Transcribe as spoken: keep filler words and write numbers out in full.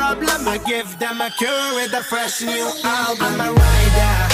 problem. I give them a cure with a fresh new album. I'm a rider.